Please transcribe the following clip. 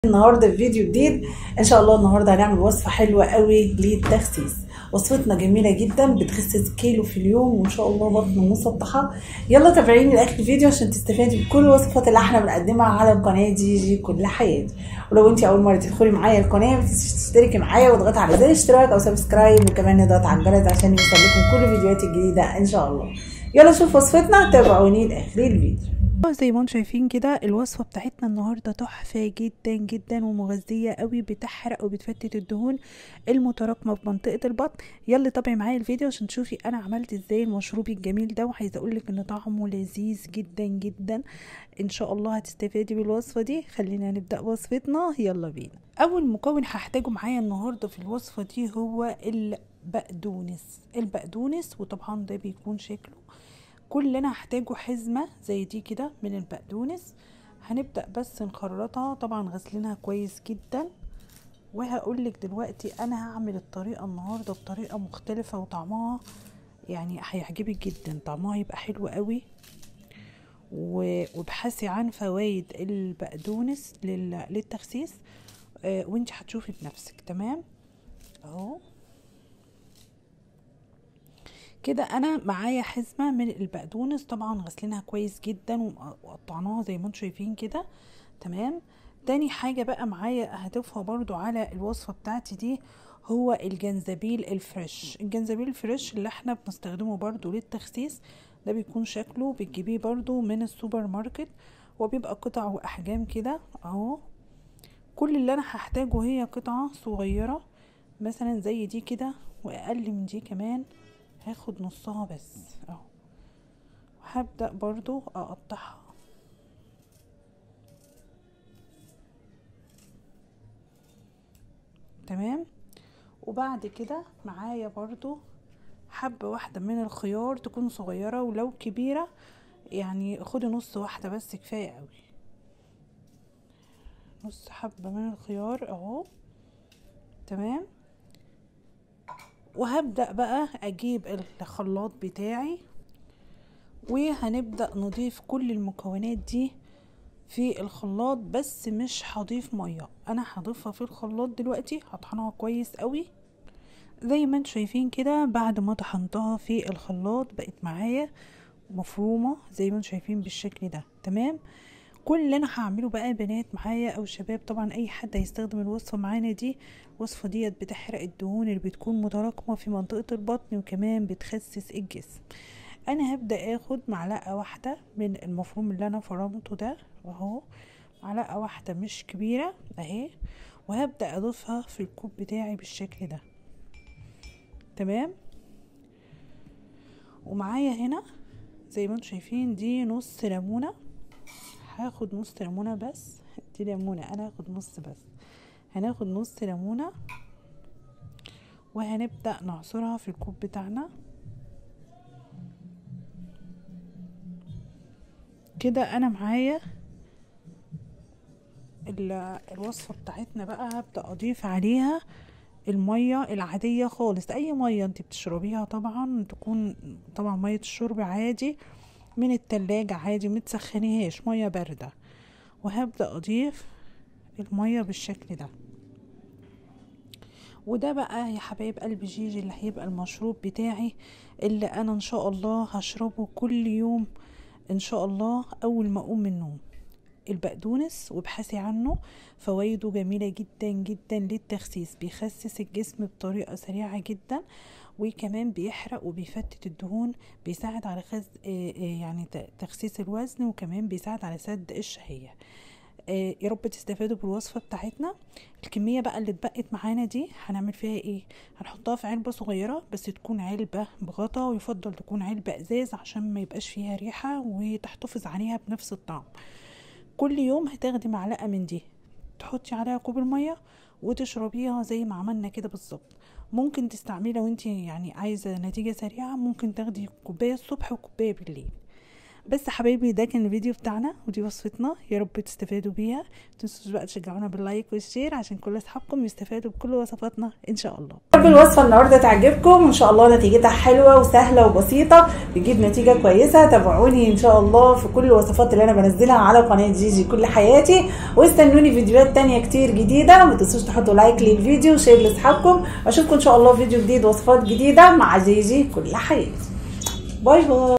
النهارده في فيديو جديد ان شاء الله. النهارده هنعمل وصفه حلوه قوي للتخسيس. وصفتنا جميله جدا، بتخسس كيلو في اليوم وان شاء الله بطن مسطحه. يلا تابعيني لاخر الفيديو عشان تستفادي بكل الوصفات اللي احنا بنقدمها على القناه جي كل حياتي. ولو انت اول مره تدخلي معايا القناه ما تنسيش تشتركي معايا واضغطي على زر الاشتراك او سبسكرايب، وكمان اضغطي على الجرس عشان يوصلكم كل الفيديوهات الجديده ان شاء الله. يلا نشوف وصفتنا، تابعوني لاخر الفيديو. زي ما انتم شايفين كده الوصفه بتاعتنا النهارده تحفه جدا جدا ومغذيه قوي، بتحرق وبتفتت الدهون المتراكمه في منطقه البطن. يلا تابعي معايا الفيديو عشان تشوفي انا عملت ازاي المشروب الجميل ده، وعايزه اقول لك ان طعمه لذيذ جدا جدا. ان شاء الله هتستفادي بالوصفه دي. خلينا نبدا وصفتنا، يلا بينا. اول مكون هحتاجه معايا النهارده في الوصفه دي هو البقدونس، وطبعا ده بيكون شكله. كل اللي انا هحتاجه حزمه زي دي كده من البقدونس. هنبدا بس نخرطها، طبعا غسلينها كويس جدا. وهقولك دلوقتي انا هعمل الطريقه النهارده بطريقه مختلفه، وطعمها يعني هيعجبك جدا، طعمها يبقى حلو قوي. وابحثي عن فوائد البقدونس للتخسيس. وانت هتشوفي بنفسك. تمام اهو كده انا معايا حزمه من البقدونس، طبعا غسلينها كويس جدا وقطعناها زي ما انتم شايفين كده. تمام. تاني حاجه بقى معايا هضيفها برضو على الوصفه بتاعتي دي هو الجنزبيل الفريش. الجنزبيل الفريش اللي احنا بنستخدمه برضو للتخسيس، ده بيكون شكله بتجيبيه برضو من السوبر ماركت، وبيبقى قطع واحجام كده اهو. كل اللي انا هحتاجه هي قطعه صغيره مثلا زي دي كده، واقل من دي كمان. هاخد نصها بس اهو، وهبدأ برضو اقطعها. تمام. وبعد كده معايا برضو حبة واحدة من الخيار، تكون صغيرة، ولو كبيرة يعني خدي نص واحدة بس كفاية قوي. نص حبة من الخيار اهو. تمام. وهبدأ بقى اجيب الخلاط بتاعي، وهنبدأ نضيف كل المكونات دي في الخلاط، بس مش هضيف ميه. انا هضيفها في الخلاط دلوقتي، هطحنها كويس قوي زي ما انتم شايفين كده. بعد ما طحنتها في الخلاط بقت معايا مفرومه زي ما انتم شايفين بالشكل ده. تمام. كل اللي انا هعمله بقى بنات معايا او شباب، طبعا اي حد هيستخدم الوصفه معانا دي، الوصفه ديت بتحرق الدهون اللي بتكون متراكمه في منطقه البطن، وكمان بتخسس الجسم. انا هبدا اخد معلقه واحده من المفروم اللي انا فرمته ده اهو، معلقه واحده مش كبيره اهي، وهبدا اضيفها في الكوب بتاعي بالشكل ده. تمام. ومعايا هنا زي ما انتم شايفين دي نص ليمونه، هاخد نص ليمونه بس. دي ليمونه انا هاخد نص بس، هناخد نص ليمونه وهنبدا نعصرها في الكوب بتاعنا كده. انا معايا الوصفه بتاعتنا بقى، هبدا اضيف عليها الميه العاديه خالص، اي ميه انت بتشربيها طبعا، تكون طبعا ميه الشرب عادي من التلاجة عادي، متسخنيهاش، ميه بارده. وهبدا اضيف الميه بالشكل ده. وده بقى يا حبايب قلب جيجي اللي هيبقى المشروب بتاعي، اللي انا ان شاء الله هشربه كل يوم ان شاء الله اول ما اقوم من النوم. البقدونس وابحثي عنه، فوائده جميلة جدا جدا للتخسيس، بيخسس الجسم بطريقة سريعة جدا، وكمان بيحرق وبيفتت الدهون، بيساعد على يعني تخسيس الوزن، وكمان بيساعد على سد الشهية. يا رب تستفادوا بالوصفة بتاعتنا. الكمية بقى اللي اتبقت معانا دي هنعمل فيها ايه؟ هنحطها في علبة صغيرة، بس تكون علبة بغطا، ويفضل تكون علبة ازاز عشان ما يبقاش فيها ريحة وتحتفظ عليها بنفس الطعم. كل يوم هتاخدي معلقة من دي، تحطي عليها كوب المية وتشربيها زي ما عملنا كده بالظبط. ممكن تستعملي لو انت يعني عايزة نتيجة سريعة، ممكن تاخدي كوباية الصبح وكوباية بالليل. بس حبايبي ده كان الفيديو بتاعنا ودي وصفتنا، يا رب تستفادوا بيها. متنسوش بقى تشجعونا باللايك والشير عشان كل اصحابكم يستفادوا بكل وصفاتنا ان شاء الله. رب الوصفه النهارده تعجبكم ان شاء الله، نتيجتها حلوه وسهله وبسيطه، بتجيب نتيجه كويسه. تابعوني ان شاء الله في كل الوصفات اللي انا بنزلها على قناه جيجي كل حياتي، واستنوني فيديوهات تانية كتير جديده. ما تنسوش تحطوا لايك للفيديو وشير لاصحابكم، واشوفكم ان شاء الله في فيديو جديد وصفات جديده مع جيجي كل حياتي. باي باي.